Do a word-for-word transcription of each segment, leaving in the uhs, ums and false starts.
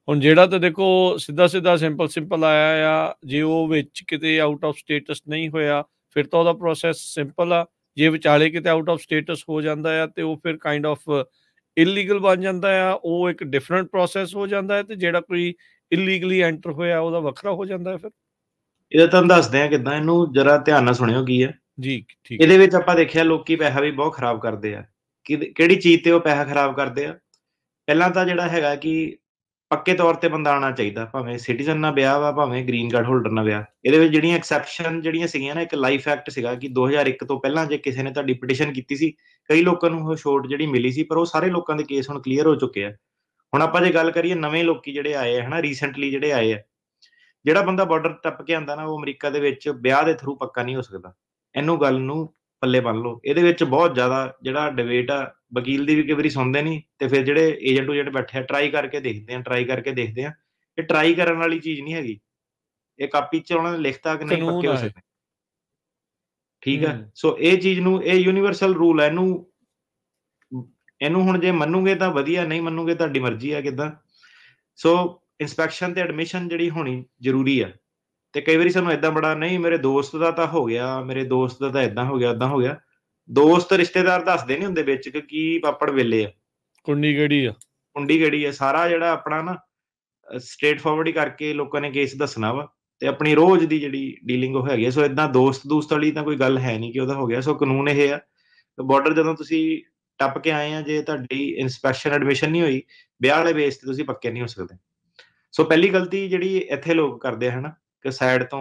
ਹੁਣ ਜਿਹੜਾ ਤਾਂ ਦੇਖੋ ਸਿੱਧਾ ਸਿੱਧਾ ਸਿੰਪਲ ਸਿੰਪਲ ਆਇਆ ਆ, ਜੇ ਉਹ ਵਿੱਚ ਕਿਤੇ ਆਊਟ ਆਫ ਸਟੇਟਸ ਨਹੀਂ ਹੋਇਆ ਫਿਰ ਤਾਂ ਉਹਦਾ ਪ੍ਰੋਸੈਸ ਸਿੰਪਲ ਆ। ਜੇ ਵਿਚਾਲੇ ਕਿਤੇ ਆਊਟ ਆਫ ਸਟੇਟਸ ਹੋ ਜਾਂਦਾ ਆ ਤੇ ਉਹ ਫਿਰ ਕਾਈਂਡ ਆਫ ਇਲੀਗਲ ਬਣ ਜਾਂਦਾ ਆ, ਉਹ ਇੱਕ ਡਿਫਰੈਂਟ ਪ੍ਰੋਸੈਸ ਹੋ ਜਾਂਦਾ ਹੈ। ਤੇ ਜਿਹੜਾ ਕੋਈ ਇਲੀਗਲੀ ਐਂਟਰ ਹੋਇਆ ਉਹਦਾ ਵੱਖਰਾ ਹੋ ਜਾਂਦਾ ਹੈ ਫਿਰ। ਇਹਦਾ ਤੁਹਾਨੂੰ ਦੱਸਦੇ ਆ ਕਿੱਦਾਂ, ਇਹਨੂੰ ਜਰਾ ਧਿਆਨ ਨਾਲ ਸੁਣਿਓ ਕੀ ਹੈ ਜੀ। ਠੀਕ ਇਹਦੇ ਵਿੱਚ ਆਪਾਂ ਦੇਖਿਆ ਲੋਕੀ ਪੈਸਾ ਵੀ ਬਹੁਤ ਖਰਾਬ ਕਰਦੇ ਆ। ਕਿ ਕਿਹੜੀ ਚੀਜ਼ ਤੇ ਉਹ ਪੈਸਾ ਖਰਾਬ ਕਰਦੇ ਆ? ਪਹਿਲਾਂ ਤਾਂ ਜਿਹੜਾ ਹੈਗਾ ਕਿ ਪੱਕੇ ਤੌਰ ਤੇ ਬੰਦਾ ਆਉਣਾ ਚਾਹੀਦਾ, ਭਾਵੇਂ ਸਿਟੀਜ਼ਨ ਨਾਲ ਵਿਆਹ ਵਾ ਭਾਵੇਂ ਗ੍ਰੀਨ ਕਾਰਡ ਹੋਲਡਰ ਨਾਲ ਵਿਆਹ। ਇਹਦੇ ਵਿੱਚ ਜਿਹੜੀਆਂ ਐਕਸੈਪਸ਼ਨ ਜਿਹੜੀਆਂ ਸੀਗੀਆਂ ਨਾ, ਇੱਕ ਲਾਈਫ ਐਕਟ ਸੀਗਾ ਕਿ ਦੋ ਹਜ਼ਾਰ ਇੱਕ ਤੋਂ ਪਹਿਲਾਂ ਜੇ ਕਿਸੇ ਨੇ ਤੁਹਾਡੀ ਪਟੀਸ਼ਨ ਕੀਤੀ ਸੀ, ਕਈ ਲੋਕਾਂ ਨੂੰ ਉਹ ਛੋਟ ਜਿਹੜੀ ਮਿਲੀ ਸੀ, ਪਰ ਉਹ ਸਾਰੇ ਲੋਕਾਂ ਦੇ ਕੇਸ ਹੁਣ ਕਲੀਅਰ ਹੋ ਚੁੱਕੇ ਆ। ਹੁਣ ਆਪਾਂ ਜੇ ਗੱਲ ਕਰੀਏ ਨਵੇਂ ਲੋਕੀ ਜਿਹੜੇ ਆਏ ਆ ਹਨਾ, ਰੀਸੈਂਟਲੀ ਜਿਹੜੇ ਆਏ ਆ, ਜਿਹੜਾ ਬੰਦਾ ਬਾਰਡਰ ਟੱਪ ਕੇ ਆਉਂਦਾ ਨਾ, ਉਹ ਅਮਰੀਕਾ ਦੇ ਵਿੱਚ ਵਿਆਹ ਦੇ ਥਰੂ ਪੱਕਾ ਨਹੀਂ ਹੋ ਸਕਦਾ। ਇਹਨੂੰ ਗੱਲ ਨੂੰ ਪੱਲੇ ਬੰਨ ਲਓ। ਇਹਦੇ ਵਿੱਚ ਬਹੁਤ ਜ਼ਿਆਦਾ ਜਿਹੜਾ ਡਿਬੇਟ ਆ, ਵਕੀਲ ਦੀ ਵੀ ਕਈ ਵਾਰੀ ਸੁਣਦੇ ਨਹੀਂ, ਤੇ ਫਿਰ ਜਿਹੜੇ ਏਜੰਟ ਊਜੰਟ ਬੈਠੇ ਆ ਟਰਾਈ ਕਰਕੇ ਦੇਖਦੇ ਆ ਟਰਾਈ ਕਰਕੇ ਦੇਖਦੇ ਆ ਇਹ ਟਰਾਈ ਕਰਨ ਵਾਲੀ ਚੀਜ਼ ਨਹੀਂ ਹੈਗੀ। ਇਹ ਕਾਪੀ 'ਚ ਉਹਨਾਂ ਨੇ ਲਿਖਤਾ ਕਿ ਨਹੀਂ ਪੱਕੇ ਹੋ ਸਕਦੇ, ਠੀਕ ਆ। ਸੋ ਇਹ ਚੀਜ਼ ਨੂੰ, ਇਹ ਯੂਨੀਵਰਸਲ ਰੂਲ ਹੈ, ਇਹਨੂੰ ਇਹਨੂੰ ਹੁਣ ਜੇ ਮੰਨੂਗੇ ਤਾਂ ਵਧੀਆ, ਨਹੀਂ ਮੰਨੂਗੇ ਤੁਹਾਡੀ ਮਰਜ਼ੀ ਆ ਕਿੱਦਾਂ। ਸੋ ਇੰਸਪੈਕਸ਼ਨ ਤੇ ਐਡਮਿਸ਼ਨ ਜਿਹੜੀ ਹੋਣੀ ਜ਼ਰੂਰੀ ਆ। ਤੇ ਕਈ ਵਾਰੀ ਸਾਨੂੰ ਏਦਾਂ ਬੜਾ, ਨਹੀਂ ਮੇਰੇ ਦੋਸਤ ਦਾ ਤਾਂ ਹੋ ਗਿਆ, ਮੇਰੇ ਦੋਸਤ ਦਾ ਤਾਂ ਏਦਾਂ ਹੋ ਗਿਆ ਏਦਾਂ ਹੋ ਗਿਆ। ਦੋਸਤ ਰਿਸ਼ਤੇਦਾਰ ਦੱਸਦੇ ਨਹੀਂ ਹੁੰਦੇ ਵਿੱਚ ਕਿ ਕੀ ਪਾਪੜ ਵੇਲੇ ਆ, ਕੁੰਡੀ ਕਿਹੜੀ ਆ ਕੁੰਡੀ ਕਿਹੜੀ ਆ। ਸਾਰਾ ਜਿਹੜਾ ਆਪਣਾ ਨਾ ਸਟ੍ਰੇਟ ਫਾਰਵਰਡ ਹੀ ਕਰਕੇ ਲੋਕਾਂ ਨੇ ਕੇਸ ਦੱਸਣਾ ਵਾ, ਤੇ ਆਪਣੀ ਰੋਜ਼ ਦੀ ਜਿਹੜੀ ਡੀਲਿੰਗ ਉਹ ਹੈਗੀ। ਸੋ ਏਦਾਂ ਦੋਸਤ ਦੋਸਤ ਵਾਲੀ ਤਾਂ ਕੋਈ ਗੱਲ ਹੈ ਨਹੀਂ ਕਿ ਉਹਦਾ ਹੋ ਗਿਆ। ਸੋ ਕਾਨੂੰਨ ਇਹ ਆ, ਬਾਰਡਰ ਜਦੋਂ ਤੁਸੀਂ ਟੱਪ ਕੇ ਆਏ ਆ, ਜੇ ਤੁਹਾਡੀ ਇੰਸਪੈਕਸ਼ਨ ਐਡਮਿਸ਼ਨ ਨਹੀਂ ਹੋਈ, ਵਿਆਹ ਵਾਲੇ ਬੇਸ ਤੇ ਤੁਸੀਂ ਪੱਕੇ ਨਹੀਂ ਹੋ ਸਕਦੇ। ਸੋ ਪਹਿਲੀ ਗਲਤੀ ਜਿਹੜੀ ਇੱਥੇ ਲੋਕ ਕਰਦੇ ਹਨ ਕਿ ਸਾਈਡ ਤੋਂ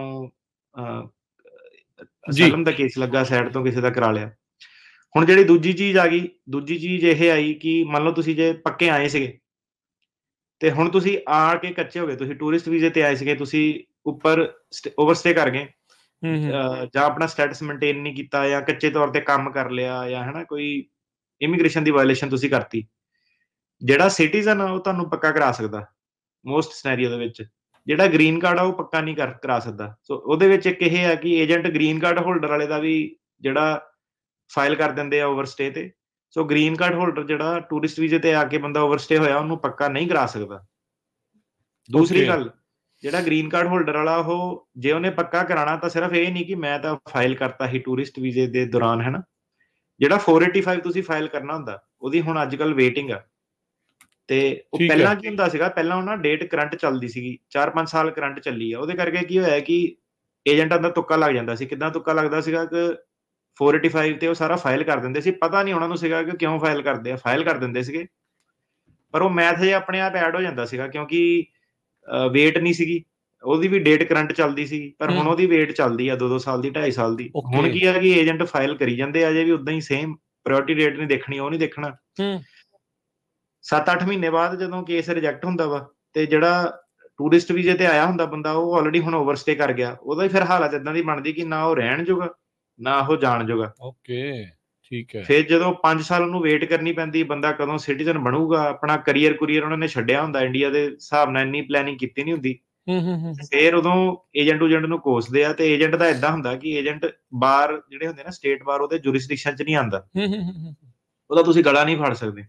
ਅਸਾਈਲਮ ਦਾ ਕੇਸ ਲੱਗਾ, ਸਾਈਡ ਤੋਂ ਕਿਸੇ ਦਾ ਕਰਾ ਲਿਆ। ਹੁਣ ਜਿਹੜੀ ਦੂਜੀ ਚੀਜ਼ ਆ ਗਈ, ਦੂਜੀ ਚੀਜ਼ ਇਹ ਆਈ ਕਿ ਮੰਨ ਲਓ ਤੁਸੀਂ ਜੇ ਪੱਕੇ ਆਏ ਸੀਗੇ ਤੇ ਹੁਣ ਤੁਸੀਂ ਆ ਕੇ ਕੱਚੇ ਹੋ ਗਏ, ਤੁਸੀਂ ਟੂਰਿਸਟ ਵੀਜ਼ੇ ਤੇ ਆਏ ਸੀਗੇ, ਤੁਸੀਂ ਉੱਪਰ ਓਵਰਸਟੇ ਕਰ ਗਏ, ਜਾਂ ਆਪਣਾ ਸਟੇਟਸ ਮੇਨਟੇਨ ਨਹੀਂ ਕੀਤਾ, ਜਾਂ ਕੱਚੇ ਤੌਰ ਤੇ ਕੰਮ ਕਰ ਲਿਆ, ਜਾਂ ਹਨਾ ਕੋਈ ਇਮੀਗ੍ਰੇਸ਼ਨ ਦੀ ਵਾਇਲੇਸ਼ਨ ਤੁਸੀਂ ਕਰਤੀ। ਜਿਹੜਾ ਸਿਟੀਜ਼ਨ ਆ ਉਹ ਤੁਹਾਨੂੰ ਪੱਕਾ ਕਰਾ ਸਕਦਾ ਮੋਸਟ ਸਿਨੈਰੀਓ ਦੇ ਵਿੱਚ, ਜਿਹੜਾ ਗ੍ਰੀਨ ਕਾਰਡ ਆ ਉਹ ਪੱਕਾ ਨਹੀਂ ਕਰ ਕਰਾ ਸਕਦਾ। ਸੋ ਉਹਦੇ ਵਿੱਚ ਇੱਕ ਇਹ ਹੈ ਕਿ ਏਜੰਟ ਗ੍ਰੀਨ ਕਾਰਡ ਹੋਲਡਰ ਵਾਲੇ ਦਾ ਵੀ ਜਿਹੜਾ ਫਾਈਲ ਕਰ ਦਿੰਦੇ ਆ ਓਵਰਸਟੇ ਤੇ। ਸੋ ਗ੍ਰੀਨ ਕਾਰਡ ਹੋਲਡਰ ਜਿਹੜਾ ਟੂਰਿਸਟ ਵੀਜ਼ੇ ਤੇ ਆ ਕੇ ਬੰਦਾ ਓਵਰਸਟੇ ਹੋਇਆ, ਉਹਨੂੰ ਪੱਕਾ ਨਹੀਂ ਕਰਾ ਸਕਦਾ। ਦੂਸਰੀ ਗੱਲ, ਜਿਹੜਾ ਗ੍ਰੀਨ ਕਾਰਡ ਹੋਲਡਰ ਵਾਲਾ, ਉਹ ਜੇ ਉਹਨੇ ਪੱਕਾ ਕਰਾਉਣਾ ਤਾਂ ਸਿਰਫ ਇਹ ਨਹੀਂ ਕਿ ਮੈਂ ਤਾਂ ਫਾਈਲ ਕਰਤਾ ਸੀ ਟੂਰਿਸਟ ਵੀਜ਼ੇ ਦੇ ਦੌਰਾਨ, ਹੈ ਨਾ। ਜਿਹੜਾ ਫੋਰ ਏਟੀ ਫਾਈਵ ਤੁਸੀਂ ਫਾਈਲ ਕਰਨਾ ਹੁੰਦਾ, ਉਹਦੀ ਹੁਣ ਅੱਜ ਕੱਲ੍ਹ ਵੇਟਿੰਗ ਆ। ਤੇ ਉਹ ਪਹਿਲਾਂ ਕੀ ਹੁੰਦਾ ਸੀਗਾ, ਪਹਿਲਾਂ ਉਹ ਨਾ ਡੇਟ ਕਰੰਟ ਚੱਲਦੀ ਸੀਗੀ, ਚਾਰ ਪੰਜ ਸਾਲ ਕਰੰਟ ਚੱਲੀ ਆ। ਉਹਦੇ ਕਰਕੇ ਕੀ ਹੋਇਆ ਕਿ ਏਜੰਟਾਂ ਦਾ ਤੁੱਕਾ ਲੱਗ ਜਾਂਦਾ ਸੀ। ਕਿੱਦਾਂ ਤੁੱਕਾ ਲੱਗਦਾ ਸੀਗਾ ਕਿ ਫੋਰ ਏਟੀ ਫਾਈਵ ਤੇ ਉਹ ਸਾਰਾ ਫਾਈਲ ਕਰ ਦਿੰਦੇ ਸੀ, ਪਤਾ ਨਹੀਂ ਉਹਨਾਂ ਨੂੰ ਸੀਗਾ ਕਿ ਕਿਉਂ ਫਾਈਲ ਕਰਦੇ ਆ, ਫਾਈਲ ਕਰ ਦਿੰਦੇ ਸੀਗੇ, ਪਰ ਉਹ ਮੈਥ ਜੇ ਆਪਣੇ ਆਪ ਐਡ ਹੋ ਜਾਂਦਾ ਸੀਗਾ ਕਿਉਂਕਿ ਵੇਟ ਨਹੀਂ ਸੀਗੀ। ਉਹਦੀ ਵੀ ਡੇਟ ਕਰੰਟ ਚੱਲਦੀ ਸੀ, ਪਰ ਹੁਣ ਉਹਦੀ ਵੇਟ ਚੱਲਦੀ ਆ ਦੋ ਦੋ ਸਾਲ ਦੀ, ਢਾਈ ਸਾਲ ਦੀ। ਹੁਣ ਕੀ ਆ ਕਿ ਏਜੰਟ ਫਾਈਲ ਕਰੀ ਜਾਂਦੇ ਆ, ਅਜੇ ਵੀ ਉਦਾਂ ਹੀ ਸੇਮ ਪ੍ਰਾਇਓਰਟੀ ਡੇਟ ਨਹੀਂ ਦੇਖਣੀ, ਉਹ ਨਹੀਂ ਦੇਖਣਾ। ਸੱਤ ਅੱਠ ਮਹੀਨੇ ਬਾਅਦ ਜਦੋਂ ਕੇਸ ਰਿਜੈਕਟ ਹੁੰਦਾ ਵਾ, ਤੇ ਜਿਹੜਾ ਟੂਰਿਸਟ ਵੀਜ਼ੇ ਤੇ ਆਇਆ ਹੁੰਦਾ ਬੰਦਾ, ਉਹ ਆਲਰੇਡੀ ਹੁਣ ਓਵਰਸਟੇ ਕਰ ਗਿਆ, ਉਹਦਾ ਹੀ ਫਿਰ ਹਾਲਤ ਏਦਾਂ ਦੀ ਬਣਦੀ ਕਿ ਨਾ ਉਹ ਰਹਿਣ ਜੋਗਾ ਨਾ ਉਹ ਜਾਣ ਜੋਗਾ। ਓਕੇ, ਠੀਕ ਹੈ। ਫਿਰ ਜਦੋਂ ਪੰਜ ਸਾਲ ਉਹਨੂੰ ਵੇਟ ਕਰਨੀ ਪੈਂਦੀ, ਬੰਦਾ ਕਦੋਂ ਸਿਟੀਜ਼ਨ ਬਣੂਗਾ, ਆਪਣਾ ਕਰੀਅਰ ਕੁਰੀਅਰ ਉਹਨਾਂ ਨੇ ਛੱਡਿਆ ਹੁੰਦਾ, ਇੰਡੀਆ ਦੇ ਹਿਸਾਬ ਨਾਲ ਇੰਨੀ ਪਲੈਨਿੰਗ ਕੀਤੀ ਨਹੀਂ ਹੁੰਦੀ। ਫਿਰ ਉਦੋਂ ਏਜੰਟ ਊਜੰਟ ਨੂੰ ਕੋਸਦੇ ਆ, ਤੇ ਏਜੰਟ ਦਾ ਏਦਾਂ ਹੁੰਦਾ ਕਿ ਏਜੰਟ ਬਾਰ ਜਿਹੜੇ ਹੁੰਦੇ ਨਾ, ਸਟੇਟ ਬਾਰ, ਉਹਦੇ ਜੁਰਿਸਡਿਕਸ਼ਨ 'ਚ ਨਹੀਂ ਆਉਂਦਾ, ਉਹਦਾ ਤੁਸੀਂ ਗਲਾ ਨਹੀਂ ਫੜ ਸਕਦੇ,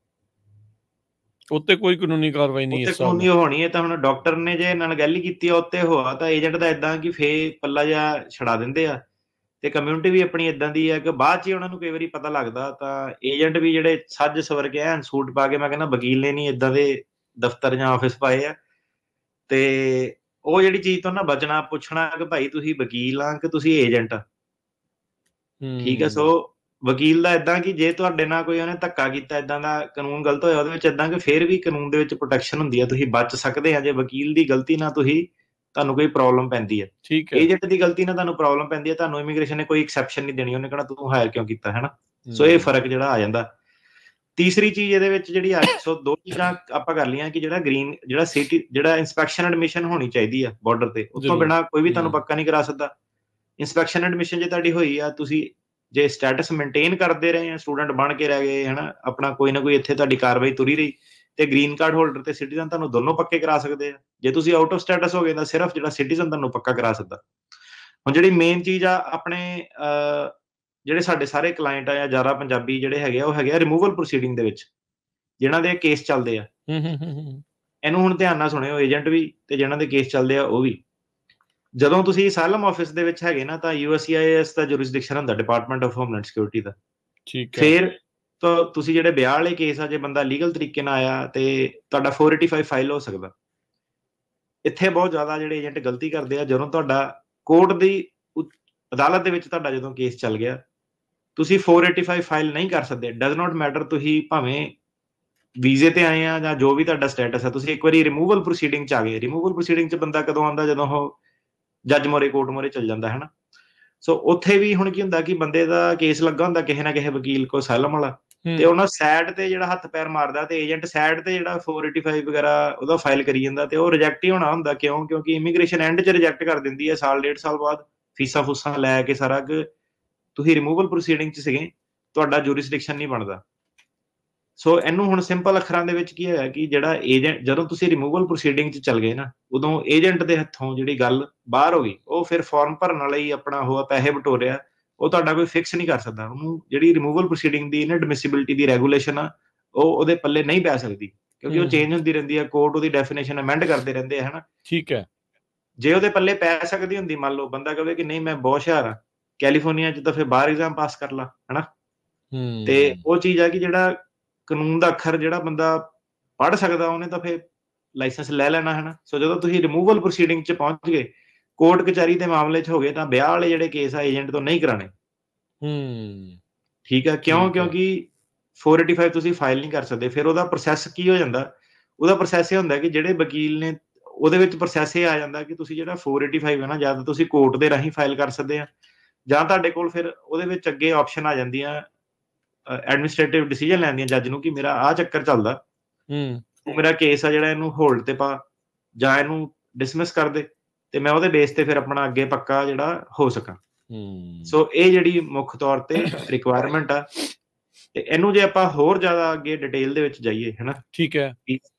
ਉੱਤੇ ਕੋਈ ਕਾਨੂੰਨੀ ਕਾਰਵਾਈ ਨਹੀਂ, ਉੱਤੇ ਕਾਨੂੰਨੀ ਹੋਣੀ ਹੈ। ਤਾਂ ਹੁਣ ਡਾਕਟਰ ਨੇ ਜੇ ਅਣਗਹਿਲੀ ਕੀਤੀ ਆ ਉੱਤੇ ਹੋਆ, ਤਾਂ ਏਜੰਟ ਦਾ ਏਦਾਂ ਕਿ ਫੇ ਪੱਲਾ ਜਿਹਾ ਛਡਾ ਦਿੰਦੇ ਆ। ਤੇ ਕਮਿਊਨਿਟੀ ਵੀ ਆਪਣੀ ਏਦਾਂ ਦੀ ਹੈ ਕਿ ਬਾਅਦ 'ਚ ਉਹਨਾਂ ਨੂੰ ਕਈ ਵਾਰੀ ਪਤਾ ਲੱਗਦਾ, ਤਾਂ ਏਜੰਟ ਵੀ ਜਿਹੜੇ ਸੱਜ ਸਵਰ ਕੇ ਐਨ ਸੂਟ ਪਾ ਕੇ, ਮੈਂ ਕਹਿੰਦਾ ਵਕੀਲ ਨੇ ਨਹੀਂ ਏਦਾਂ ਦੇ ਦਫ਼ਤਰ ਜਾਂ ਆਫਿਸ ਪਾਏ ਆ, ਤੇ ਉਹ ਜਿਹੜੀ ਚੀਜ਼ ਤੋਂ ਨਾ ਬਚਣਾ, ਪੁੱਛਣਾ ਕਿ ਭਾਈ ਤੁਸੀਂ ਵਕੀਲ ਆ ਕਿ ਤੁਸੀਂ ਏਜੰਟ ਆ, ਠੀਕ ਹੈ। ਸੋ ਵਕੀਲ ਦਾ ਏਦਾਂ ਕਿ ਜੇ ਤੁਹਾਡੇ ਨਾਲ ਕੋਈ ਉਹਨੇ ਧੱਕਾ ਕੀਤਾ, ਏਦਾਂ ਦਾ ਕਾਨੂੰਨ ਗਲਤ ਹੋਇਆ, ਉਹਦੇ ਵਿੱਚ ਏਦਾਂ ਕਿ ਫਿਰ ਵੀ ਕਾਨੂੰਨ ਦੇ ਵਿੱਚ ਪ੍ਰੋਟੈਕਸ਼ਨ ਹੁੰਦੀ ਹੈ, ਤੁਸੀਂ ਬਚ ਸਕਦੇ ਆ। ਜੇ ਵਕੀਲ ਦੀ ਗਲਤੀ ਨਾਲ ਤੁਸੀਂ ਤੁਹਾਨੂੰ ਕੋਈ ਪ੍ਰੋਬਲਮ ਪੈਂਦੀ ਹੈ, ਏਜੰਟ ਦੀ ਗਲਤੀ ਨਾਲ ਤੁਹਾਨੂੰ ਪ੍ਰੋਬਲਮ ਪੈਂਦੀ ਹੈ, ਤੁਹਾਨੂੰ ਇਮੀਗ੍ਰੇਸ਼ਨ ਨੇ ਕੋਈ ਐਕਸੈਪਸ਼ਨ ਨਹੀਂ ਦੇਣੀ, ਉਹਨੇ ਕਹਿਣਾ ਤੂੰ ਹਾਇਰ ਕਿਉਂ ਕੀਤਾ, ਹੈ ਨਾ। ਸੋ ਇਹ ਫਰਕ ਜਿਹੜਾ ਆ ਜਾਂਦਾ। ਤੀਸਰੀ ਚੀਜ਼ ਇਹਦੇ ਵਿੱਚ ਜਿਹੜੀ ਆ, ਸੋ ਦੋ ਚੀਜ਼ਾਂ ਆਪਾਂ ਕਰ ਲਈਆਂ ਕਿ ਜਿਹੜਾ ਗ੍ਰੀਨ ਜਿਹੜਾ ਸਿਟੀ ਜਿਹੜਾ ਇੰਸਪੈਕਸ਼ਨ ਐਡਮਿਸ਼ਨ ਹੋਣੀ ਚਾਹੀਦੀ ਆ ਬਾਰਡਰ ਤੇ, ਉਸ ਤੋਂ ਬਿਨਾਂ ਕੋਈ ਵੀ ਤੁਹਾਨੂੰ ਪੱਕਾ ਨਹੀਂ ਕਰਾ ਸਕਦਾ। ਇੰਸਪੈਕਸ਼ਨ ਐਡਮਿਸ਼ਨ ਜੇ ਤੁਹਾਡੀ ਹੋਈ ਆ, ਤੁਸੀਂ ਜੇ ਸਟੇਟਸ ਮੇਨਟੇਨ ਕਰਦੇ ਰਹੇ ਆ, ਸਟੂਡੈਂਟ ਬਣ ਕੇ ਰਹਿ ਗਏ, ਹਨਾ, ਆਪਣਾ ਕੋਈ ਨਾ ਕੋਈ ਇੱਥੇ ਤੁਹਾਡੀ ਕਾਰਵਾਈ ਤੁਰੀ ਰਹੀ, ਤੇ ਗ੍ਰੀਨ ਕਾਰਡ ਹੋਲਡਰ ਤੇ ਸਿਟੀਜ਼ਨ ਤੁਹਾਨੂੰ ਦੋਨੋਂ ਪੱਕੇ ਕਰਾ ਸਕਦੇ ਆ। ਜੇ ਤੁਸੀਂ ਆਊਟ ਆਫ ਸਟੇਟਸ ਹੋ ਗਏ ਤਾਂ ਸਿਰਫ ਜਿਹੜਾ ਸਿਟੀਜ਼ਨ ਤੁਹਾਨੂੰ ਪੱਕਾ ਕਰਾ ਸਕਦਾ। ਹੁਣ ਜਿਹੜੀ ਮੇਨ ਚੀਜ਼ ਆ, ਆਪਣੇ ਜਿਹੜੇ ਸਾਡੇ ਸਾਰੇ ਕਲਾਇੰਟ ਆ ਜਾਂ ਜ਼ਿਆਦਾ ਪੰਜਾਬੀ ਜਿਹੜੇ ਹੈਗੇ ਆ, ਉਹ ਹੈਗੇ ਆ ਰਿਮੂਵਲ ਪ੍ਰੋਸੀਡਿੰਗ ਦੇ ਵਿੱਚ, ਜਿਹਨਾਂ ਦੇ ਕੇਸ ਚੱਲਦੇ ਆ। ਇਹਨੂੰ ਹੁਣ ਧਿਆਨ ਨਾਲ ਸੁਣਿਓ, ਏਜੰਟ ਵੀ ਤੇ ਜਿਹਨਾਂ ਦੇ ਕੇਸ ਚੱਲਦੇ ਆ ਉਹ ਵੀ। ਜਦੋਂ ਤੁਸੀਂ ਅਸਾਈਲਮ ਆਫਿਸ ਦੇ ਵਿੱਚ ਹੈਗੇ ਨਾ, ਤਾਂ U S C I S ਦਾ ਜੁਰਿਸਡਿਕਸ਼ਨ ਹੁੰਦਾ, ਡਿਪਾਰਟਮੈਂਟ ਆਫ ਹੋਮਲੈਂਡ ਸਿਕਿਉਰਿਟੀ ਦਾ। ਠੀਕ ਹੈ। ਫਿਰ ਤਾਂ ਤੁਸੀਂ ਜਿਹੜੇ ਵਿਆਹ ਵਾਲੇ ਕੇਸ ਆ, ਜੇ ਬੰਦਾ ਲੀਗਲ ਤਰੀਕੇ ਨਾਲ ਆਇਆ ਤੇ ਤੁਹਾਡਾ ਫੋਰ ਏਟੀ ਫਾਈਵ ਫਾਈਲ ਹੋ ਸਕਦਾ। ਇੱਥੇ ਬਹੁਤ ਜ਼ਿਆਦਾ ਜਿਹੜੇ ਏਜੰਟ ਗਲਤੀ ਕਰਦੇ ਆ, ਜਦੋਂ ਤੁਹਾਡਾ ਕੋਰਟ ਦੀ ਅਦਾਲਤ ਦੇ ਵਿੱਚ ਤੁਹਾਡਾ ਜਦੋਂ ਕੇਸ ਚੱਲ ਗਿਆ, ਤੁਸੀਂ ਫੋਰ ਏਟੀ ਫਾਈਵ ਫਾਈਲ ਨਹੀਂ ਕਰ ਸਕਦੇ। ਡਜ਼ ਨਾਟ ਮੈਟਰ ਤੁਸੀਂ ਭਾਵੇਂ ਵੀਜ਼ੇ ਤੇ ਆਏ ਆ ਜਾਂ ਜੋ ਵੀ ਤੁਹਾਡਾ ਸਟੇਟਸ ਹੈ, ਤੁਸੀਂ ਇੱਕ ਵਾਰੀ ਰਿਮੂਵਲ ਪ੍ਰੋਸੀਡਿੰਗ ਚ ਆ ਗਏ। ਰਿਮੂਵਲ ਪ੍ਰੋਸੀਡਿੰਗ ਚ ਬੰਦਾ ਕਦੋਂ ਆਉਂਦਾ? ਜਦੋਂ ਉਹ ਜੱਜ ਮੋਰੇ, ਕੋਰਟ ਮੋਰੇ ਚੱਲ ਜਾਂਦਾ ਹੈ ਨਾ। ਸੋ ਉੱਥੇ ਵੀ ਹੁਣ ਕੀ ਹੁੰਦਾ ਕਿ ਬੰਦੇ ਦਾ ਕੇਸ ਲੱਗਾ ਹੁੰਦਾ ਕਿਸੇ ਨਾ ਕਿਸੇ ਵਕੀਲ ਕੋ, ਅਸਾਈਲਮ ਵਾਲਾ, ਤੇ ਉਹਨਾਂ ਸੈਡ ਤੇ ਜਿਹੜਾ ਹੱਥ ਪੈਰ ਮਾਰਦਾ, ਤੇ ਏਜੰਟ ਸੈਡ ਤੇ ਜਿਹੜਾ ਫੋਰ ਏਟੀ ਫਾਈਵ ਵਗੈਰਾ ਉਹਦਾ ਫਾਈਲ ਕਰੀ ਜਾਂਦਾ, ਤੇ ਉਹ ਰਿਜੈਕਟ ਹੀ ਹੋਣਾ ਹੁੰਦਾ। ਕਿਉਂ? ਕਿਉਂਕਿ ਇਮੀਗ੍ਰੇਸ਼ਨ ਐਂਡ ਚ ਰਿਜੈਕਟ ਕਰ ਦਿੰਦੀ ਹੈ, ਸਾਲ ਡੇਢ ਸਾਲ ਬਾਅਦ ਫੀਸਾਂ ਫੂਸਾਂ ਲੈ ਕੇ ਸਾਰਾ, ਕਿ ਤੁਸੀਂ ਰਿਮੂਵਲ ਪ੍ਰੋਸੀਡਿੰਗ ਚ ਸੀਗੇ, ਤੁਹਾਡਾ ਜੁਰਿਸਡਿਕਸ਼ਨ ਨਹੀਂ ਬਣਦਾ। ਸੋ ਇਹਨੂੰ ਹੁਣ ਸਿੰਪਲ ਅੱਖਰਾਂ ਦੇ ਵਿੱਚ ਕੀ ਹੋਇਆ ਕਿ ਜਿਹੜਾ ਏਜੰਟ, ਜਦੋਂ ਤੁਸੀਂ ਰਿਮੂਵਲ ਪ੍ਰੋਸੀਡਿੰਗ ਚ ਚੱਲ ਗਏ ਨਾ, ਉਦੋਂ ਏਜੰਟ ਦੇ ਹੱਥੋਂ ਜਿਹੜੀ ਗੱਲ ਬਾਹਰ ਹੋ ਗਈ, ਉਹ ਫਿਰ ਫਾਰਮ ਭਰਨ ਵਾਲਾ ਹੀ ਆਪਣਾ ਉਹ ਪੈਸੇ ਬਟੋਰਿਆ, ਉਹ ਤੁਹਾਡਾ ਕੋਈ ਫਿਕਸ ਨਹੀਂ ਕਰ ਸਕਦਾ। ਉਹਨੂੰ ਜਿਹੜੀ ਰਿਮੂਵਲ ਪ੍ਰੋਸੀਡਿੰਗ ਦੀ ਇਨਐਡਮਿਸਿਬਿਲਿਟੀ ਦੀ ਰੈਗੂਲੇਸ਼ਨ ਆ, ਉਹ ਉਹਦੇ ਪੱਲੇ ਨਹੀਂ ਪੈ ਸਕਦੀ, ਕਿਉਂਕਿ ਉਹ ਚੇਂਜ ਹੁੰਦੀ ਰਹਿੰਦੀ ਹੈ, ਕੋਰਟ ਉਹਦੀ ਡੈਫੀਨੇਸ਼ਨ ਅਮੈਂਡ ਕਰਦੇ ਰਹਿੰਦੇ ਆ, ਹਨਾ। ਠੀਕ ਹੈ। ਜੇ ਉਹਦੇ ਪੱਲੇ ਪੈ ਸਕਦੀ ਹੁੰਦੀ, ਮੰਨ ਲਓ ਬੰਦਾ ਕਹੇ ਕਿ ਨਹੀਂ ਮੈਂ ਬਹੁਤ ਹੁਸ਼ਿਆਰ ਆ ਕੈਲੀਫੋਰਨੀਆ ਚ, ਤਾਂ ਫਿਰ ਬਾਹਰ ਐਗਜ਼ਾਮ ਪਾਸ ਕਰ ਲਾ, ਹਨਾ। ਤੇ ਉਹ ਚੀਜ਼ ਆ ਕਿ ਜਿਹੜਾ ਕਾਨੂੰਨ ਦਾ ਅੱਖਰ ਜਿਹੜਾ ਬੰਦਾ ਪੜ੍ਹ ਸਕਦਾ, ਉਹਨੇ ਤਾਂ ਫਿਰ ਲਾਇਸੈਂਸ ਲੈ ਲੈਣਾ, ਹਨਾ। ਸੋ ਜਦੋਂ ਤੁਸੀਂ ਰਿਮੂਵਲ ਪ੍ਰੋਸੀਡਿੰਗ ਚ ਪਹੁੰਚ ਗਏ, ਕੋਰਟ ਕਚਹਿਰੀ ਦੇ ਮਾਮਲੇ ਚ ਹੋ ਗਏ, ਤਾਂ ਵਿਆਹ ਵਾਲੇ ਜਿਹੜੇ ਕੇਸ ਆ ਏਜੰਟ ਤੋਂ ਨਹੀਂ ਕਰਾਣੇ। ਹੂੰ, ਠੀਕ ਹੈ। ਕਿਉਂ? ਕਿਉਂਕਿ ਫੋਰ ਏਟੀ ਫਾਈਵ ਤੁਸੀਂ ਫਾਈਲ ਨਹੀਂ ਕਰ ਸਕਦੇ। ਫਿਰ ਉਹਦਾ ਪ੍ਰੋਸੈਸ ਕੀ ਹੋ ਜਾਂਦਾ? ਉਹਦਾ ਪ੍ਰੋਸੈਸ ਇਹ ਹੁੰਦਾ ਕਿ ਜਿਹੜੇ ਵਕੀਲ ਨੇ, ਉਹਦੇ ਵਿੱਚ ਪ੍ਰੋਸੈਸ ਇਹ ਆ ਜਾਂਦਾ ਕਿ ਤੁਸੀਂ ਜਿਹੜਾ ਫੋਰ ਏਟੀ ਫਾਈਵ ਹੈ ਨਾ, ਜਾਂ ਤਾਂ ਤੁਸੀਂ ਕੋਰਟ ਦੇ ਰਾਹੀਂ ਫਾਈਲ ਕਰ ਸਕਦੇ ਆ, ਜਾਂ ਤੁਹਾਡੇ ਕੋਲ ਫਿਰ ਉਹਦੇ ਵਿੱਚ ਅੱਗੇ ਆਪਸ਼ਨ ਆ ਜਾਂਦੀਆਂ ਐਡਮਿਨਿਸਟ੍ਰੇਟਿਵ ਡਿਸੀਜਨ ਲੈਣ ਦੀਆਂ ਜੱਜ ਨੂੰ, ਕਿ ਮੇਰਾ ਆਹ ਚੱਕਰ ਚੱਲਦਾ, ਤੂੰ ਮੇਰਾ ਕੇਸ ਆ ਜਿਹੜਾ ਇਹਨੂੰ ਹੋਲਡ ਤੇ ਪਾ, ਜਾਂ ਇਹਨੂੰ ਡਿਸਮਿਸ ਕਰ ਦੇ, ਤੇ ਮੈਂ ਉਹਦੇ ਬੇਸ ਤੇ ਫਿਰ ਆਪਣਾ ਅੱਗੇ ਪੱਕਾ ਜਿਹੜਾ ਹੋ ਸਕਾਂ। ਸੋ ਇਹ ਜਿਹੜੀ ਮੁੱਖ ਤੌਰ ਤੇ ਰਿਕੁਆਇਰਮੈਂਟ ਆ, ਤੇ ਇਹਨੂੰ ਜੇ ਆਪਾਂ ਹੋਰ ਜ਼ਿਆਦਾ ਅੱਗੇ ਡਿਟੇਲ ਦੇ ਵਿੱਚ ਜਾਈਏ, ਹਨਾ, ਠੀਕ ਹੈ,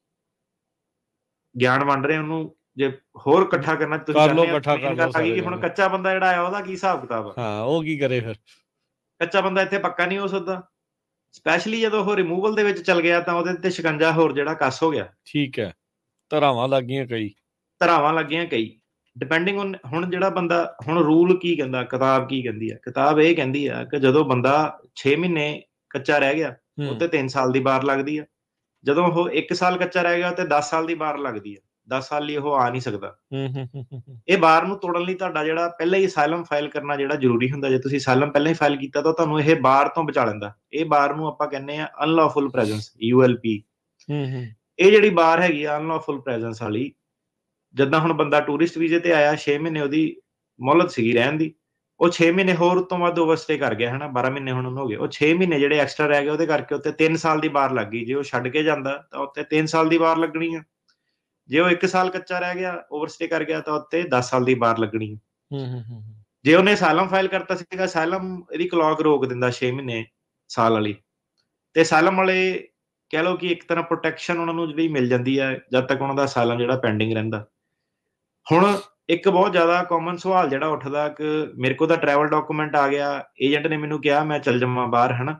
ਗਿਆਨ ਵੰਡ ਰਹੇ ਉਹਨੂੰ ਜੇ ਹੋਰ ਇਕੱਠਾ ਕਰਨਾ ਤੁਸੀਂ ਕਰ ਲਓ, ਇਕੱਠਾ ਕਰ ਲਓ ਕਿ ਹੁਣ ਕੱਚਾ ਬੰਦਾ ਜਿਹੜਾ ਆਇਆ ਉਹਦਾ ਕੀ ਹਿਸਾਬ ਕਿਤਾਬ ਆ? ਹਾਂ, ਉਹ ਕੀ ਕਰੇ ਫਿਰ? ਕੱਚਾ ਬੰਦਾ ਇੱਥੇ ਪੱਕਾ ਨਹੀਂ ਹੋ ਸਕਦਾ, ਸਪੈਸ਼ਲੀ ਜਦੋਂ ਉਹ ਰਿਮੂਵਲ ਦੇ ਵਿੱਚ ਚੱਲ ਗਿਆ, ਤਾਂ ਉਹਦੇ ਤੇ ਸ਼ਿਕੰਜਾ ਹੋਰ ਜਿਹੜਾ ਕੱਸ ਹੋ ਗਿਆ। ਠੀਕ ਹੈ। ਧਰਾਵਾਂ ਲੱਗ ਗਈਆਂ, ਕਈ ਧਰਾਵਾਂ ਲੱਗੀਆਂ ਕਈ, ਡਿਪੈਂਡਿੰਗ ਔਨ ਹੁਣ ਜਿਹੜਾ ਬੰਦਾ, ਹੁਣ ਰੂਲ ਕੀ ਕਹਿੰਦਾ, ਕਿਤਾਬ ਕੀ ਕਹਿੰਦੀ ਆ? ਕਿਤਾਬ ਇਹ ਕਹਿੰਦੀ ਆ ਕਿ ਜਦੋਂ ਬੰਦਾ ਛੇ ਮਹੀਨੇ ਕੱਚਾ ਰਹਿ ਗਿਆ, ਉੱਤੇ ਤਿੰਨ ਸਾਲ ਦੀ ਬਾਰ ਲੱਗਦੀ ਆ। ਜਦੋਂ ਉਹ ਇੱਕ ਸਾਲ ਕੱਚਾ ਰਹਿ ਗਿਆ, ਤੇ ਦਸ ਸਾਲ ਦੀ ਬਾਰ ਲੱਗਦੀ ਆ। ਦਸ ਸਾਲ ਲਈ ਉਹ ਆ ਨਹੀਂ ਸਕਦਾ। ਇਹ ਬਾਰ ਨੂੰ ਤੋੜਨ ਲਈ ਤੁਹਾਡਾ ਜਿਹੜਾ ਪਹਿਲਾਂ ਹੀ ਅਸਾਈਲਮ ਫਾਈਲ ਕਰਨਾ ਜਿਹੜਾ ਜ਼ਰੂਰੀ ਹੁੰਦਾ। ਜੇ ਤੁਸੀਂ ਅਸਾਈਲਮ ਪਹਿਲਾਂ ਹੀ ਫਾਈਲ ਕੀਤਾ, ਤਾਂ ਤੁਹਾਨੂੰ ਇਹ ਬਾਰ ਤੋਂ ਬਚਾ ਲੈਂਦਾ। ਇਹ ਬਾਰ ਨੂੰ ਆਪਾਂ ਕਹਿੰਦੇ ਆ unlawful presence, U L P. ਇਹ ਜਿਹੜੀ ਬਾਰ ਹੈਗੀ ਆ ਅਨਲੌਫੁਲ ਪ੍ਰੈਜ਼ੈਂਸ ਵਾਲੀ, ਜਿੱਦਾਂ ਹੁਣ ਬੰਦਾ ਟੂਰਿਸਟ ਵੀਜ਼ੇ ਤੇ ਆਇਆ, ਛੇ ਮਹੀਨੇ ਉਹਦੀ ਮੋਹਲਤ ਸੀਗੀ ਰਹਿਣ ਦੀ, ਉਹ ਛੇ ਮਹੀਨੇ ਹੋਰ ਤੋਂ ਵੱਧ ਓਵਰਸਟੇ ਕਰ ਗਿਆ, ਹਨਾ। ਬਾਰਾਂ ਮਹੀਨੇ ਹੁਣ ਉਹਨੂੰ ਹੋ ਗਏ, ਉਹ ਛੇ ਮਹੀਨੇ ਜਿਹੜੇ ਐਕਸਟਰਾ ਰਹਿ ਗਏ, ਉਹਦੇ ਕਰਕੇ ਉੱਤੇ ਤਿੰਨ ਸਾਲ ਦੀ ਬਾਰ ਲੱਗ ਗਈ। ਜੇ ਉਹ ਛੱਡ ਕੇ ਜਾਂਦਾ, ਤਾਂ ਉੱਤੇ ਤਿੰਨ ਸਾਲ ਦੀ ਬਾਰ ਲੱਗਣੀ ਆ। ਜੇ ਉਹ ਇੱਕ ਸਾਲ ਕੱਚਾ ਰਹਿ ਗਿਆ, ਓਵਰਸਟੇ ਕਰ ਗਿਆ, ਤਾਂ ਉੱਤੇ ਦਸ ਸਾਲ ਦੀ ਬਾਰ ਲੱਗਣੀ ਹੈ। ਜੇ ਉਹਨੇ ਅਸਾਈਲਮ ਫਾਈਲ ਕਰਤਾ ਸੀਗਾ, ਅਸਾਈਲਮ ਇਹਦੀ ਕਲੌਕ ਰੋਕ ਦਿੰਦਾ ਛੇ ਮਹੀਨੇ ਸਾਲ ਵਾਲੀ, ਤੇ ਅਸਾਈਲਮ ਵਾਲੇ ਕਹਿ ਲਓ ਕਿ ਇੱਕ ਤਰ੍ਹਾਂ ਪ੍ਰੋਟੈਕਸ਼ਨ ਉਹਨਾਂ ਨੂੰ ਜਿਹੜੀ ਮਿਲ ਜਾਂਦੀ ਹੈ, ਜਦ ਤੱਕ ਉਹਨਾਂ ਦਾ ਅਸਾਈਲਮ ਜਿਹੜਾ ਪੈਂਡਿੰਗ ਰਹਿੰਦਾ। ਹੁਣ ਇੱਕ ਬਹੁਤ ਜ਼ਿਆਦਾ ਕਾਮਨ ਸਵਾਲ ਜਿਹੜਾ ਉੱਠਦਾ ਕਿ ਮੇਰੇ ਕੋਲ ਤਾਂ ਟਰੈਵਲ ਡਾਕੂਮੈਂਟ ਆ ਗਿਆ, ਏਜੰਟ ਨੇ ਮੈਨੂੰ ਕਿਹਾ ਮੈਂ ਚੱਲ ਜਾਵਾਂ ਬਾਹਰ, ਹਨਾ,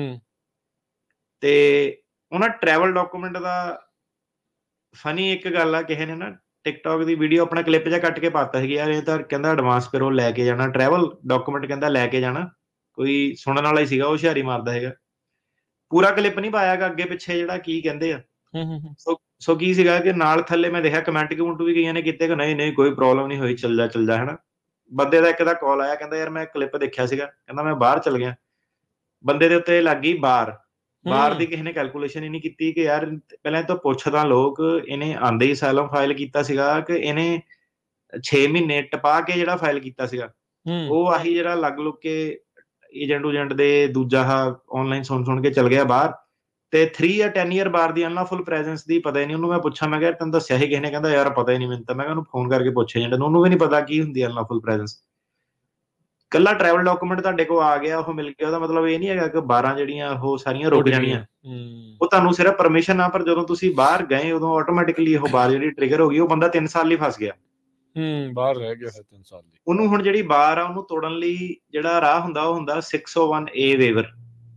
ਤੇ ਉਹਨਾਂ ਟਰੈਵਲ ਡਾਕੂਮੈਂਟ ਦਾ ਫਨੀ ਇੱਕ ਗੱਲ ਆ, ਕਿਸੇ ਨੇ ਨਾ ਟਿਕਟੋਕ ਦੀ ਵੀਡੀਓ ਆਪਣਾ ਕਲਿੱਪ ਜਿਹਾ ਕੱਟ ਕੇ ਪਾਤਾ ਸੀ, ਯਾਰ ਇਹ ਤਾਂ ਕਹਿੰਦਾ ਐਡਵਾਂਸ ਫਿਰ ਉਹ ਲੈ ਕੇ ਜਾਣਾ, ਟਰੈਵਲ ਡਾਕੂਮੈਂਟ ਕਹਿੰਦਾ ਲੈ ਕੇ ਜਾਣਾ। ਕੋਈ ਸੁਣਨ ਵਾਲਾ ਹੀ ਸੀਗਾ, ਉਹ ਹੁਸ਼ਿਆਰੀ ਮਾਰਦਾ ਹੈਗਾ। ਪੂਰਾ ਕਲਿੱਪ ਨਹੀਂ ਪਾਇਆਗਾ, ਅੱਗੇ ਪਿੱਛੇ ਜਿਹੜਾ ਕੀ ਕਹਿੰਦੇ ਆ। ਸੋ ਸੋ ਕੀ ਸੀਗਾ ਕਿ ਨਾਲ ਥੱਲੇ ਮੈਂ ਦੇਖਿਆ ਕਮੈਂਟ ਕਮੈਂਟ ਵੀ ਕਈਆਂ ਨੇ ਕੀਤੇ ਕਿ ਨਹੀਂ ਨਹੀਂ ਕੋਈ ਪ੍ਰੋਬਲਮ ਨਹੀਂ ਹੋਈ, ਚੱਲ ਜਾ ਚੱਲ ਜਾ, ਹਨਾ। ਬੰਦੇ ਦਾ ਇੱਕ ਦਾ ਕਾਲ ਆਇਆ, ਕਹਿੰਦਾ ਯਾਰ ਮੈਂ ਕਲਿੱਪ ਦੇਖਿਆ ਸੀਗਾ, ਕਹਿੰਦਾ ਮੈਂ ਬਾਹਰ ਚੱਲ ਗਿਆ। ਬੰਦੇ ਦੇ ਉੱਤੇ ਲੱਗ ਗਈ ਬਾਰ। ਬਾਹਰ ਦੀ ਕਿਸੇ ਨੇ ਕੈਲਕੂਲੇਸ਼ਨ ਹੀ ਨਹੀਂ ਕੀਤੀ ਕਿ ਯਾਰ ਪਹਿਲਾਂ ਇਹ ਤਾਂ ਪੁੱਛਦਾ ਲੋਕ, ਇਹਨੇ ਆਂਦੇ ਹੀ ਅਸਾਈਲਮ ਫਾਈਲ ਕੀਤਾ ਸੀਗਾ ਕਿ ਇਹਨੇ ਛੇ ਮਹੀਨੇ ਟਪਾ ਕੇ ਜਿਹੜਾ ਫਾਈਲ ਕੀਤਾ ਸੀਗਾ, ਉਹ ਆਹੀ ਜਿਹੜਾ ਲੱਗ ਲੁੱਗ ਕੇ ਏਜੰਟ ਊਜੰਟ ਦੇ ਦੂਜਾ ਆਨਲਾਈਨ ਸੁਣ ਸੁਣ ਕੇ ਚੱਲ ਗਿਆ ਬਾਹਰ। ਤੇ ਥ੍ਰੀ ਜਾਂ ਟੈਨ ਈਅਰ ਬਾਰ ਦੀ ਅਨਲੌਫੁਲ ਪ੍ਰੈਜ਼ੈਂਸ ਦੀ ਪਤਾ ਹੀ ਨਹੀਂ ਉਹਨੂੰ। ਮੈਂ ਪੁੱਛਾਂ, ਮੈਂ ਕਿਹਾ ਤੈਨੂੰ ਦੱਸਿਆ ਸੀ ਕਿਸੇ ਨੇ? ਕਹਿੰਦਾ ਯਾਰ ਪਤਾ ਹੀ ਨਹੀਂ ਮੈਨੂੰ ਤਾਂ। ਮੈਂ ਕਿਹਾ ਉਹਨੂੰ ਫੋਨ ਕਰਕੇ ਪੁੱਛਿਆ ਏਜੰਟ ਨੂੰ, ਉਹਨੂੰ ਵੀ ਨਹੀਂ ਪਤਾ ਕੀ ਹੁੰਦੀ ਅਨਲੌਫੁਲ ਪ੍ਰੈਜ਼ੈਂਸ। ਕੱਲਾ ਟਰੈਵਲ ਡਾਕੂਮੈਂਟ ਤੁਹਾਡੇ ਕੋਲ ਆ ਗਿਆ, ਉਹ ਮਿਲ ਗਿਆ, ਉਹਦਾ ਮਤਲਬ ਇਹ ਨਹੀਂ ਹੈਗਾ ਕਿ ਬਾਰਾਂ ਜਿਹੜੀਆਂ ਉਹ ਸਾਰੀਆਂ ਰੁਕ ਜਾਣੀਆਂ। ਉਹ ਤੁਹਾਨੂੰ ਸਿਰਫ ਪਰਮਿਸ਼ਨ ਆ, ਪਰ ਜਦੋਂ ਤੁਸੀਂ ਬਾਹਰ ਗਏ ਉਦੋਂ ਆਟੋਮੈਟਿਕਲੀ ਉਹ ਬਾਰ ਜਿਹੜੀ ਟ੍ਰਿਗਰ ਹੋ ਗਈ, ਉਹ ਬੰਦਾ ਤਿੰਨ ਸਾਲ ਲਈ ਫਸ ਗਿਆ, ਬਾਹਰ ਰਹਿ ਗਿਆ ਤਿੰਨ ਸਾਲ ਲਈ। ਉਹਨੂੰ ਹੁਣ ਜਿਹੜੀ ਬਾਰ ਆ ਉਹਨੂੰ ਤੋੜਨ ਲਈ ਜਿਹੜਾ ਰਾਹ ਹੁੰਦਾ ਉਹ ਹੁੰਦਾ six O one A waiver.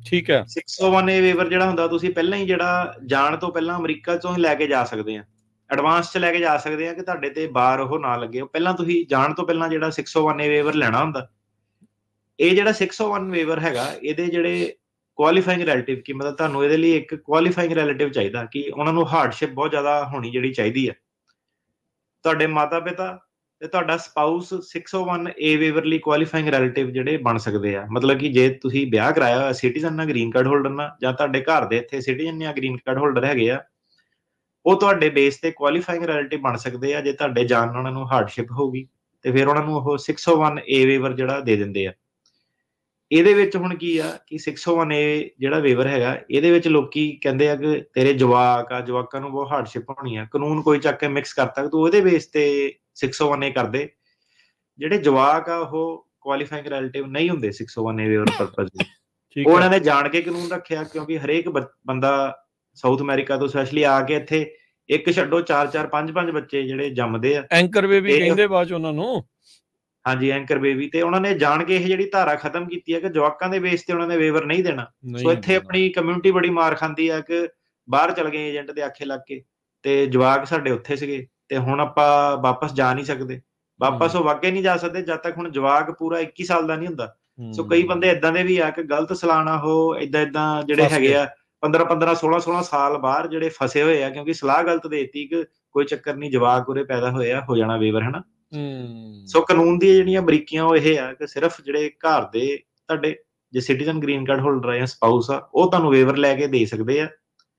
ਠੀਕ ਹੈ। Six O one A waiver ਜਿਹੜਾ ਹੁੰਦਾ ਤੁਸੀਂ ਪਹਿਲਾਂ ਹੀ ਜਿਹੜਾ ਜਾਣ ਤੋਂ ਪਹਿਲਾਂ ਅਮਰੀਕਾ ਚੋਂ ਹੀ ਲੈ ਕੇ ਜਾ ਸਕਦੇ ਆ, ਐਡਵਾਂਸ ਚ ਲੈ ਕੇ ਜਾ ਸਕਦੇ ਆ ਕਿ ਤੁਹਾਡੇ ਤੇ ਬਾਰ ਉਹ ਨਾ ਲੱਗੇ। ਪਹਿਲਾਂ ਤੁਸੀਂ ਜਾਣ ਤੋਂ ਪਹਿਲਾਂ ਜਿਹੜਾ six O one A waiver ਲੈਣਾ ਹੁੰਦਾ। ਇਹ ਜਿਹੜਾ ਸਿਕਸ ਓ ਵਨ ਵੇਵਰ ਹੈਗਾ, ਇਹਦੇ ਜਿਹੜੇ ਕੁਆਲੀਫਾਈਂਗ ਰਿਲੇਟਿਵ ਕੀ ਮਤਲਬ ਤੁਹਾਨੂੰ ਇਹਦੇ ਲਈ ਇੱਕ ਕੁਆਲੀਫਾਈਂਗ ਰਿਲੇਟਿਵ ਚਾਹੀਦਾ ਕਿ ਉਹਨਾਂ ਨੂੰ ਹਾਰਡਸ਼ਿਪ ਬਹੁਤ ਜ਼ਿਆਦਾ ਹੋਣੀ ਜਿਹੜੀ ਚਾਹੀਦੀ ਹੈ। ਤੁਹਾਡੇ ਮਾਤਾ ਪਿਤਾ ਤੇ ਤੁਹਾਡਾ spouse six O one A waiver ਲਈ ਕੁਆਲੀਫਾਈਂਗ ਰਿਲੇਟਿਵ ਜਿਹੜੇ ਬਣ ਸਕਦੇ ਆ। ਮਤਲਬ ਕਿ ਜੇ ਤੁਸੀਂ ਵਿਆਹ ਕਰਾਇਆ ਹੋਇਆ ਸਿਟੀਜ਼ਨ ਨਾਲ, ਗ੍ਰੀਨ ਕਾਰਡ ਹੋਲਡਰ ਨਾਲ, ਜਾਂ ਤੁਹਾਡੇ ਘਰ ਦੇ ਇੱਥੇ ਸਿਟੀਜ਼ਨ ਜਾਂ ਗ੍ਰੀਨ ਕਾਰਡ ਹੋਲਡਰ ਹੈਗੇ ਆ, ਉਹ ਤੁਹਾਡੇ ਬੇਸ ਤੇ ਕੁਆਲੀਫਾਈਂਗ ਰਿਲੇਟਿਵ ਬਣ ਸਕਦੇ ਆ। ਜੇ ਤੁਹਾਡੇ ਜਾਣ ਨਾਲ ਉਹਨਾਂ ਨੂੰ ਹਾਰਡਸ਼ਿਪ ਹੋਊਗੀ ਤੇ ਫਿਰ ਉਹਨਾਂ ਨੂੰ ਉਹ six O one A waiver ਜਿਹੜਾ ਦੇ ਦਿੰਦੇ ਆ। ਇਹਦੇ ਵਿੱਚ ਹੁਣ ਕੀ ਆ ਕਿ ਸਿਕਸ ਓ ਵਨ ਏ ਜਿਹੜਾ ਵੇਵਰ ਹੈਗਾ, ਇਹਦੇ ਵਿੱਚ ਲੋਕੀ ਕਹਿੰਦੇ ਆ ਕਿ ਤੇਰੇ ਜਵਾਕ ਆ, ਜਵਾਕਾਂ ਨੂੰ ਬਹੁਤ ਹਾਰਡਸ਼ਿਪ ਹੋਣੀ ਆ, ਕਾਨੂੰਨ ਕੋਈ ਚੱਕ ਕੇ ਮਿਕਸ ਕਰਤਾ ਤੂੰ ਉਹਦੇ ਬੇਸ ਤੇ ਸਿਕਸ ਓ ਵਨ ਏ ਕਰਦੇ। ਜਿਹੜੇ ਜਵਾਕ ਆ ਉਹ ਕੁਆਲੀਫਾਈਂਗ ਰਿਲੇਟਿਵ ਨਹੀਂ ਹੁੰਦੇ six O one A waiver purpose ਦੇ। ਉਹ ਉਹਨਾਂ ਨੇ ਜਾਣ ਕੇ ਕਾਨੂੰਨ ਰੱਖਿਆ ਕਿਉਂਕਿ ਹਰੇਕ ਬੰਦਾ ਸਾਊਥ ਅਮਰੀਕਾ ਤੋਂ ਸਪੈਸ਼ਲੀ ਆ ਕੇ ਇੱਥੇ ਇੱਕ ਛੱਡੋ ਚਾਰ ਚਾਰ ਪੰਜ ਪੰਜ ਬੱਚੇ ਜਿਹੜੇ ਜੰਮਦੇ ਆ, ਐਂਕਰ ਬੇਬੀ ਕਹਿੰਦੇ ਬਾਅਦ ਚ ਉਹਨਾਂ ਨੂੰ। ਹਾਂਜੀ, ਐਂਕਰ ਬੇਬੀ। ਤੇ ਉਹਨਾਂ ਨੇ ਜਾਣ ਕੇ ਇਹ ਜਿਹੜੀ ਧਾਰਾ ਖਤਮ ਕੀਤੀ ਹੈ ਕਿ ਜਵਾਕਾਂ ਦੇ ਬੇਸ ਤੇ ਉਹਨਾਂ ਨੇ ਵੇਵਰ ਨਹੀਂ ਦੇਣਾ। ਸੋ ਇੱਥੇ ਆਪਣੀ ਕਮਿਊਨਿਟੀ ਬੜੀ ਮਾਰ ਖਾਂਦੀ ਆ ਕਿ ਬਾਹਰ ਚਲ ਗਏ ਏਜੰਟ ਦੇ ਆਖੇ ਲੱਗ ਕੇ, ਤੇ ਜਵਾਕ ਸਾਡੇ ਉੱਥੇ ਸੀਗੇ ਤੇ ਹੁਣ ਆਪਾਂ ਵਾਪਸ ਜਾ ਨਹੀਂ ਸਕਦੇ, ਵਾਪਸ ਉਹ ਵਾਗੇ ਨਹੀਂ ਜਾ ਸਕਦੇ ਜਦ ਤੱਕ ਹੁਣ ਜਵਾਕ ਪੂਰਾ ਇੱਕੀ ਸਾਲ ਦਾ ਨਹੀਂ ਹੁੰਦਾ। ਸੋ ਕਈ ਬੰਦੇ ਏਦਾਂ ਦੇ ਵੀ ਆ ਕਿ ਗਲਤ ਸਲਾਣਾ ਉਹ ਏਦਾਂ ਏਦਾਂ ਜਿਹੜੇ ਹੈਗੇ ਆ ਪੰਦਰਾਂ ਪੰਦਰਾਂ ਸੋਲਾਂ ਸੋਲਾਂ ਸਾਲ ਬਾਹਰ ਜਿਹੜੇ ਫਸੇ ਹੋਏ ਆ, ਕਿਉਂਕਿ ਸਲਾਹ ਗਲਤ ਦੇਤੀ ਕਿ ਕੋਈ ਚੱਕਰ ਨਹੀਂ, ਜਵਾਕ ਉਰੇ ਪੈਦਾ ਹੋਏ ਆ, ਹੋ ਜਾਣਾ ਵੇਵਰ, ਹਨਾ। ਸੋ ਕਾਨੂੰਨ ਦੀਆਂ ਜਿਹੜੀਆਂ ਬਰੀਕੀਆਂ ਉਹ ਇਹ ਆ ਕਿ ਸਿਰਫ ਜਿਹੜੇ ਘਰ ਦੇ ਤੁਹਾਡੇ ਜੇ ਸਿਟੀਜ਼ਨ ਗ੍ਰੀਨ ਕਾਰਡ ਹੋਲਡਰ ਆ ਜਾਂ ਸਪਾਊਸ ਆ, ਉਹ ਤੁਹਾਨੂੰ ਵੇਵਰ ਲੈ ਕੇ ਦੇ ਸਕਦੇ ਆ।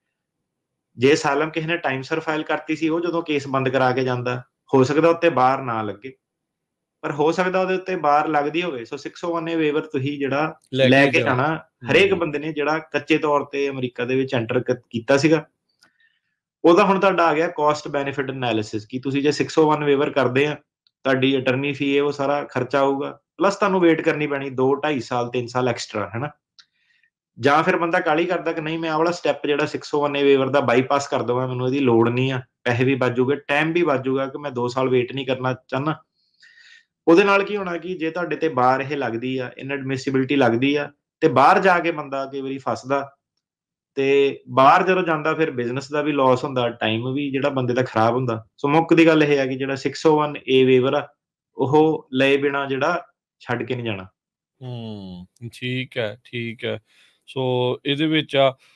ਜੇ ਸਾਲਮ ਕਿਸੇ ਨੇ ਟਾਈਮ ਸਰ ਫਾਈਲ ਕਰਤੀ ਸੀ, ਉਹ ਜਦੋਂ ਕੇਸ ਬੰਦ ਕਰਾ ਕੇ ਜਾਂਦਾ, ਹੋ ਸਕਦਾ ਉੱਤੇ ਬਾਹਰ ਨਾ ਲੱਗੇ, ਪਰ ਹੋ ਸਕਦਾ ਉਹਦੇ ਉੱਤੇ ਬਾਹਰ ਲੱਗਦੀ ਹੋਵੇ। So six O one A waiver ਤੁਸੀਂ ਜਿਹੜਾ ਲੈ ਕੇ ਜਾਣਾ, ਹਰੇਕ ਬੰਦੇ ਨੇ ਜਿਹੜਾ ਕੱਚੇ ਤੌਰ ਤੇ ਅਮਰੀਕਾ ਦੇ ਵਿੱਚ ਐਂਟਰ ਕੀਤਾ ਸੀਗਾ, ਉਹਦਾ ਹੁਣ ਤੁਹਾਡਾ ਆ ਗਿਆ ਕੋਸਟ ਬੈਨੀਫਿਟ ਐਨਾਲਿਸਿਸ ਕਿ ਤੁਸੀਂ ਜੇ ਸਿਕਸ ਓ ਵਨ ਵੇਵਰ ਕਰਦੇ ਆ, ਤੁਹਾਡੀ ਅਟਰਨੀ ਫੀ ਹੈ ਉਹ ਸਾਰਾ ਖਰਚਾ ਆਊਗਾ, ਪਲੱਸ ਤੁਹਾਨੂੰ ਵੇਟ ਕਰਨੀ ਪੈਣੀ ਦੋ ਢਾਈ ਸਾਲ ਤਿੰਨ ਸਾਲ ਐਕਸਟਰਾ, ਹਨਾ। ਜਾਂ ਫਿਰ ਬੰਦਾ ਕਾਹਲੀ ਕਰਦਾ ਕਿ ਨਹੀਂ, ਮੈਂ ਆਹ ਵਾਲਾ ਸਟੈਪ ਜਿਹੜਾ six O one A waiver ਦਾ ਬਾਈਪਾਸ ਕਰ ਦਵਾਂ, ਮੈਨੂੰ ਇਹਦੀ ਲੋੜ ਨਹੀਂ ਆ, ਪੈਸੇ ਵੀ ਬਚ ਜੂਗੇ, ਟਾਈਮ ਵੀ ਬਚ ਜੂਗਾ ਕਿ ਮੈਂ ਦੋ ਸਾਲ ਵੇਟ ਨਹੀਂ ਕਰਨਾ ਚਾਹੁੰਦਾ। ਉਹਦੇ ਨਾਲ ਕੀ ਹੋਣਾ ਕਿ ਜੇ ਤੁਹਾਡੇ ਤੇ ਬਾਹਰ ਇਹ ਲੱਗਦੀ ਆ, ਇਨਐਡਮਿਸਿਬਿਲਿਟੀ ਲੱਗਦੀ ਆ, ਤੇ ਬਾਹਰ ਜਾ ਕੇ ਬੰਦਾ ਕਈ ਵਾਰੀ ਫਸਦਾ, ਤੇ ਬਾਹਰ ਜਦੋਂ ਜਾਂਦਾ ਫਿਰ ਬਿਜ਼ਨਸ ਦਾ ਵੀ ਲਾਸ ਹੁੰਦਾ, ਟਾਈਮ ਵੀ ਜਿਹੜਾ ਬੰਦੇ ਦਾ ਖਰਾਬ ਹੁੰਦਾ। ਸੋ ਮੁੱਖ ਦੀ ਗੱਲ ਇਹ ਹੈ ਕਿ ਜਿਹੜਾ six O one A waiver ਆ, ਉਹ ਲਏ ਬਿਨਾ ਜਿਹੜਾ ਛੱਡ ਕੇ ਨਹੀਂ ਜਾਣਾ। ਹੂੰ, ਠੀਕ ਹੈ, ਠੀਕ ਹੈ। ਸੋ ਇਹਦੇ ਵਿੱਚ ਆ